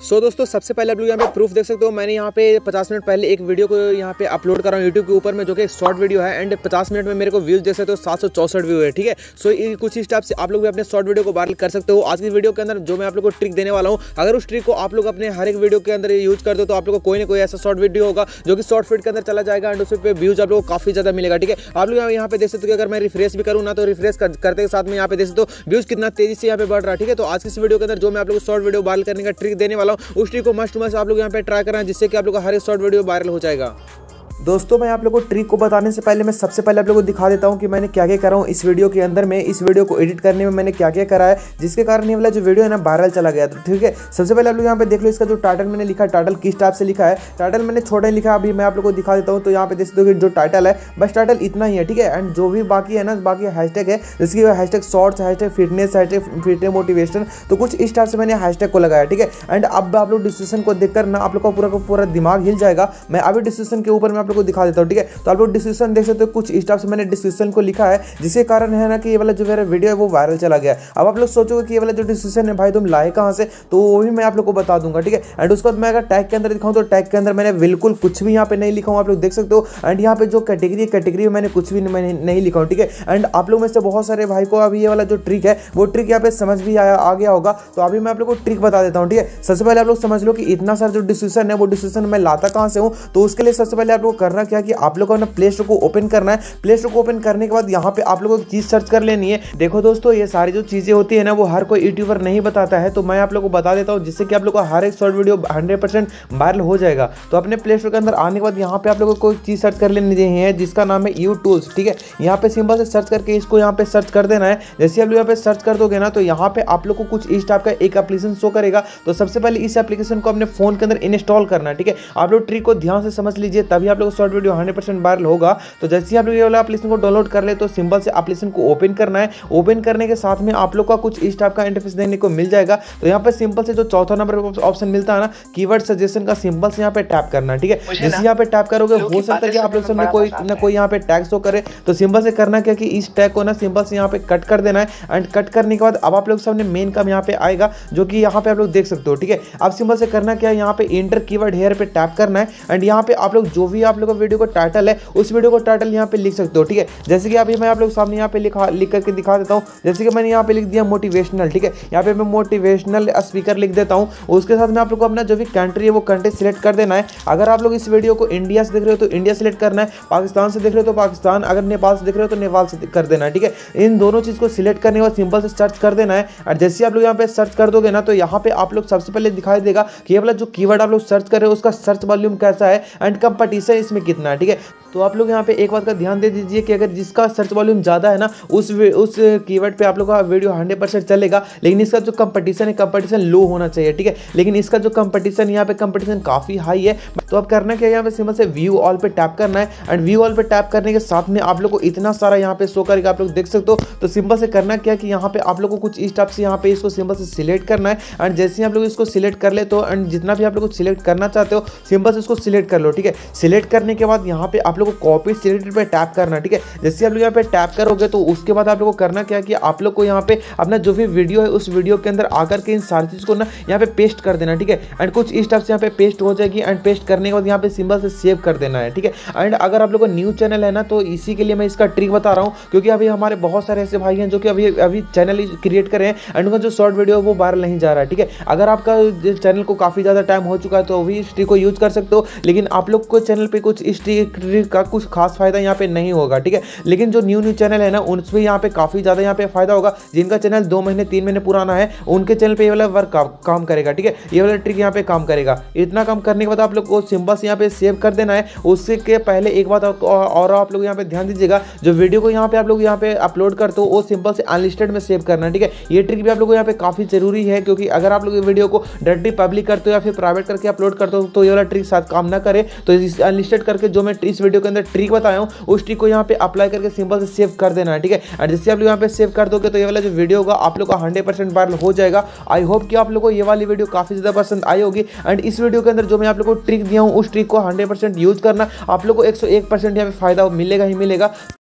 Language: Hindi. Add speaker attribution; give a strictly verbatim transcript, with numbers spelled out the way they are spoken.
Speaker 1: सो so, दोस्तों सबसे पहले आप लोग यहाँ पे प्रूफ देख सकते हो। मैंने यहाँ पे पचास मिनट पहले एक वीडियो को यहाँ पे अपलोड कर रहा हूँ यूट्यूब के ऊपर में, जो कि शॉर्ट वीडियो है। एंड पचास मिनट में मेरे को व्यूज देख सकते हो सात सौ चौसठ व्यू है, ठीक है। सो so, कुछ इस टाइप से आप लोग भी अपने शॉर्ट वीडियो को वायरल कर सकते हो। आज की वीडियो के अंदर जो मैं आप लोग को ट्रिक देने वाला हूँ, अगर उस ट्रिक को आप लोग अपने हर एक वीडियो के अंदर यूज कर दो तो आप लोग को कोई ना कोई ऐसा शॉर्ट वीडियो होगा जो कि शॉर्ट फीड के अंदर चला जाएगा एंड उस पर व्यूज आप लोग को काफी ज्यादा मिलेगा, ठीक है। आप लोग यहाँ पे देख सकते हो कि अगर मैं रिफ्रेश भी करूँ ना तो रिफ्रेश करते के साथ में यहाँ पे देख सकते हो व्यूज कितना तेजी से यहाँ पे बढ़ रहा है, ठीक है। तो आज की इस वीडियो के अंदर जो मैं आप लोग को शॉर्ट वीडियो वायरल करने का ट्रिक देने वाला हूँ, उस ट्रिक को मस्ट मस्ट आप लोग यहाँ पे ट्राई करना है, जिससे कि आप लोग का हर एक शॉर्ट वीडियो वायरल हो जाएगा।
Speaker 2: दोस्तों मैं आप लोगों को ट्रिक को बताने से पहले मैं सबसे पहले आप लोगों को दिखा देता हूं कि मैंने क्या क्या करा हूं इस वीडियो के अंदर में। इस वीडियो को एडिट करने में मैंने क्या क्या करा है, जिसके कारण ये वाला जो वीडियो है ना वायरल चला गया। तो ठीक है, सबसे पहले आप लोग यहाँ पे देख लो इसका जो टाइटल मैंने लिखा है, टाइटल किस टाइप से लिखा है। टाइटल मैंने छोटा ही लिखा है, अभी मैं आप लोग को दिखा देता हूँ। तो यहाँ पे देख सकते हो कि जो टाइटल है बस टाइटल इतना ही है, ठीक है। एंड जो भी बाकी है ना, बाकी हैशटैग है, जैसे कि hashtag shorts, hashtag fitness, hashtag fitness motivation, तो कुछ इस टाइप से मैंने हैशटैग को लगाया, ठीक है। एंड अब आप लोग डिस्क्रिप्शन को देखकर ना आप लोग का पूरा का पूरा दिमाग हिल जाएगा। मैं अभी डिस्क्रिप्शन के ऊपर मैं आप लोग को दिखा देता हूँ, ठीक है। तो आप लोग डिस्क्रिप्शन देख सकते हो, कुछ इस टाइप से मैंने डिस्क्रिप्शन को लिखा है, जिसके कारण है ना कि ये वाला जो मेरा वीडियो है वो वायरल चला गया। अब आप लोग सोचोगे कि ये वाला जो डिस्क्रिप्शन है भाई तुम लाए कहाँ से, तो वो भी मैं आप लोग को बता दूंगा, ठीक है। एंड उसके बाद मैं अगर टैग के अंदर दिखाऊं तो टैग के अंदर मैंने बिल्कुल कुछ भी यहाँ पे नहीं लिखा हूँ, आप लोग देख सकते हो। एंड यहाँ पे जो कैटेगरी कैटेगरी मैंने कुछ भी मैंने नहीं लिखा हूँ, ठीक है। एंड आप लोग में से बहुत सारे भाई को अभी ये वाला जो ट्रिक है वो ट्रिक यहाँ पे समझ भी आया आ गया होगा। तो अभी मैं आप लोग को ट्रिक बता देता हूँ, ठीक है। सबसे पहले आप लोग समझ लो कि इतना सारा जो डिस्क्रिप्शन है वो डिस्क्रिप्शन मैं लाता कहाँ से हूँ। तो उसके लिए सबसे पहले आप लोग को करना क्या कि आप लोग को ना प्ले स्टोर को ओपन करना है। प्ले स्टोर को ओपन करने के बाद यहाँ पे आप लोगों को चीज सर्च कर लेनी है। देखो दोस्तों, ये सारी जो चीजें होती है ना वो हर कोई यूट्यूबर नहीं बताता है, तो मैं आप लोगों को बता देता हूँ, जिससे कि आप लोग का हर एक short video hundred percent viral हो जाएगा। तो अपने प्ले स्टोर के अंदर आने के बाद यहाँ पे आप लोगों को कोई चीज सर्च कर लेनी है, जिसका नाम है यू टूल्स, ठीक है। यहाँ पे सिंपल से सर्च करके इसको यहाँ पे सर्च कर देना है। जैसे आप लोग यहाँ पे सर्च कर दोगे ना तो यहाँ पे आप लोग को कुछ इस टाइप का एक एप्लीकेशन शो करेगा। तो सबसे पहले इस एप्लीकेशन को अपने फोन के अंदर इंस्टॉल करना है, ठीक है। आप लोग ट्रिक को ध्यान से समझ लीजिए, तभी आप लोग short video hundred percent viral होगा। तो जैसे आप लोग ये वाला एप्लीकेशन को डाउनलोड कर ले तो सिंपल से एप्लीकेशन को ओपन करना है। ओपन करने के साथ में आप लोग का कुछ इस टाइप का इंटरफेस देखने को मिल जाएगा। तो यहाँ पे सिंपल से जो चौथा नंबर ऑप्शन मिलता है ना, कीवर्ड सजेशन का, सिंपल से यहाँ पे टैप करना है, ठीक है। जैसे यहाँ पे टैप करोगे हो सकता है कि आप लोग सामने कोई ना कोई यहाँ पे टैग शो करे। तो सिंपल से करना क्या कि इस टैग को ना सिंपल से यहाँ पे कट कर देना है। एंड कट करने के बाद अब आप लोग सामने मेन काम यहाँ पे आएगा, जो कि यहाँ पे आप लोग देख सकते हो, ठीक है। अब सिंपल से करना क्या है, यहाँ पे एंटर कीवर्ड हेयर पे टैप करना है। एंड यहाँ पे आप लोग जो भी आप लोग का वीडियो का टाइटल है उस वीडियो को टाइटल यहाँ पे लिख सकते हो, ठीक है। जैसे कि अभी मैं आप लोग सामने यहाँ पे लिखा लिख करके दिखा देता हूँ। जैसे कि मैंने यहाँ पे लिख दिया मोटिवेशनल, ठीक है। यहाँ पे मैं मोटिवेशनल स्पीकर लिख देता हूँ। उसके साथ में आप लोग को अपना जो भी कंट्री है वो कंट्री सिलेक्ट कर देना है। अगर आप लोग इस वीडियो को इंडिया से देख रहे हो तो इंडिया सिलेक्ट करना है, पाकिस्तान से देख रहे हो तो पाकिस्तान, अगर नेपाल से देख रहे हो तो नेपाल से कर देना है, ठीक है। इन दोनों चीज को सिलेक्ट करने के बाद सिंपल से सर्च कर देना है। और जैसे आप लोग यहाँ पे सर्च कर दोगे ना तो यहाँ पे आप लोग सबसे पहले दिखाई देगा कि ये वाला जो कीवर्ड आप लोग सर्च कर रहे हो उसका सर्च वॉल्यूम कैसा है एंड कंपटीशन इसमें कितना है, ठीक है। तो आप लोग यहाँ पे एक बात का ध्यान दे दीजिए कि अगर जिसका सर्च वॉल्यूम ज़्यादा है ना उस उस कीवर्ड पे आप लोग का वीडियो हंड्रेड परसेंट चलेगा। लेकिन इसका जो कंपटीशन है कंपटीशन लो होना चाहिए, ठीक है। लेकिन इसका जो कंपटीशन यहाँ पे कंपटीशन काफ़ी हाई है। तो अब करना क्या है, यहाँ पे सिंपल से व्यू ऑल पे टैप करना है। एंड व्यू ऑल पे टैप करने के साथ में आप लोग को इतना सारा यहाँ पे शो करेगा, आप लोग देख सकते हो। तो सिंपल से करना क्या कि यहाँ पे आप लोग को कुछ इस टाइप से यहाँ पे इसको सिंपल से सिलेक्ट करना है। एंड जैसे ही आप लोग इसको सिलेक्ट कर ले तो एंड जितना भी आप लोग को सिलेक्ट करना चाहते हो सिंपल से इसको सिलेक्ट कर लो, ठीक है। सिलेक्ट करने के बाद यहाँ पे आप लोग को कॉपी सिलेक्ट पे टैप करना, ठीक है। जैसे आप लोग यहाँ पे टैप करोगे तो उसके बाद आप लोग को करना क्या कि आप लोग को यहाँ पे अपना जो भी वीडियो है उस वीडियो के अंदर आकर के इन सारी चीज को ना यहाँ पे पेस्ट कर देना, ठीक है। एंड कुछ इस टाइप से यहाँ पे पेस्ट हो जाएगी। एंड पेस्ट करने के बाद यहाँ पे सिंबल से सेव कर देना है, ठीक है। एंड अगर आप लोग को न्यू चैनल है ना तो इसी के लिए मैं इसका ट्रिक बता रहा हूँ, क्योंकि अभी हमारे बहुत सारे ऐसे भाई हैं जो कि अभी अभी चैनल क्रिएट करें एंड उनका जो शॉर्ट वीडियो है वो वायरल नहीं जा रहा है, ठीक है। अगर आपका चैनल को काफी ज्यादा टाइम हो चुका है तो भी इस ट्रिक को यूज कर सकते हो। लेकिन आप लोग को चैनल पे कुछ इस ट्रिक का कुछ खास फायदा यहाँ पे नहीं होगा, ठीक है। लेकिन जो न्यू न्यू चैनल है ना उनसे यहाँ पे काफी ज्यादा यहाँ पे फायदा होगा। जिनका चैनल दो महीने तीन महीने पुराना है उनके चैनल पे ये वाला वर्क काम, काम करेगा, ठीक है। ये वाला ट्रिक यहाँ पे काम करेगा। इतना काम करने के बाद आप लोग को सिंपल से यहाँ पे सेव कर देना है। उससे के पहले एक बात और आप लोग यहाँ पे ध्यान दीजिएगा, जो वीडियो को यहाँ पे आप लोग यहाँ पे अपलोड करते हो वो सिंपल से अनलिस्टेड में सेव करना है, ठीक है। ये ट्रिक भी आप लोग को यहाँ पे काफी जरूरी है, क्योंकि अगर आप लोग वीडियो को डायरेक्टली पब्लिक करते हो या फिर प्राइवेट करके अपलोड करते हो तो ये वाला ट्रिक साथ काम ना करे। तो अनलिस्टेड करके जो मैं इस वीडियो के अंदर ट्रिक बताया हूँ उस ट्रिक को यहाँ पे अप्लाई करके सिंपल से सेव कर देना है, ठीक है। और जैसे आप लोग यहाँ पे सेव कर दोगे तो ये वाला जो वीडियो होगा आप लोग का हंड्रेड परसेंट वायरल हो जाएगा। आई होप कि आप लोग को ये वाली वीडियो काफी ज्यादा पसंद आई होगी। एंड इस वीडियो के अंदर जो मैं आप लोग को ट्रिक दिया हूँ उस ट्रिक को हंड्रेड परसेंट यूज करना, आप लोग को एक सौ एक परसेंट यहाँ पे फायदा मिलेगा ही मिलेगा।